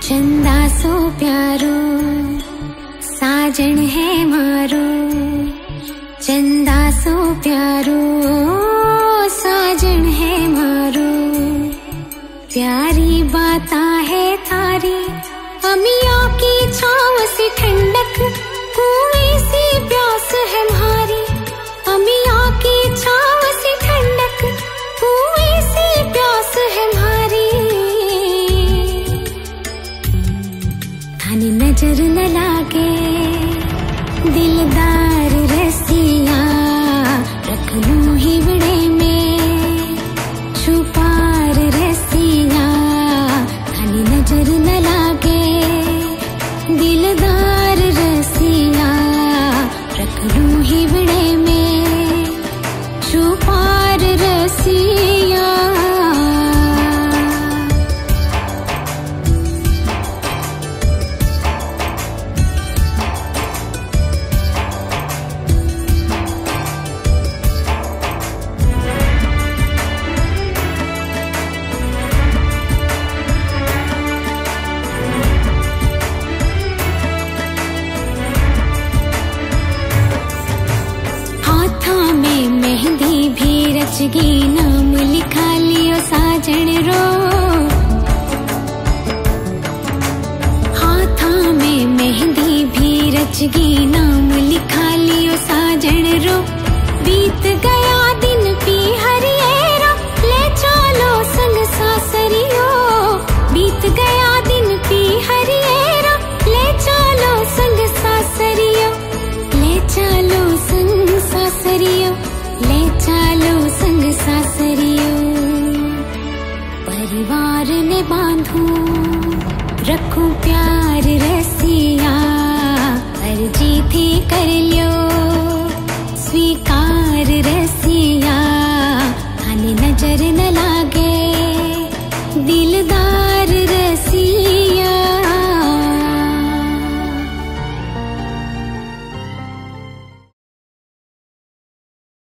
चंदा सो प्यारो साजन है मारो, चंदा सो प्यारो साजन है मारो। प्यारी बाता है थारी अमिया की छाँव सी ठंडक, कुएं सी प्यास है म्हारी अमिया की छाँव सी ठंडक, कुएं सी प्यास है म्हारी। थानी नजर न लागे दिलदार रसिया, रख लूं हिवड़े में छुपार रसिया। थानी नजर न लागे दिलदार रसिया, रख लूं हिवड़े में छुपार रसिया। मेहंदी भी रचगी नाम लिखा लियो साजन रो, हाथा में मेहंदी भी रचगी नाम लिखा लियो साजन रो। बीत गया दिन पी हरिएरा ले चलो संग सासरियो, बीत गया दिन पी हरिएरा ले चलो संग सासरियो, ले चलो संग सासरियो, ले चलो संग सासरियो। परिवार ने बांधू रखूं प्यार रसिया, अर्जी थी कर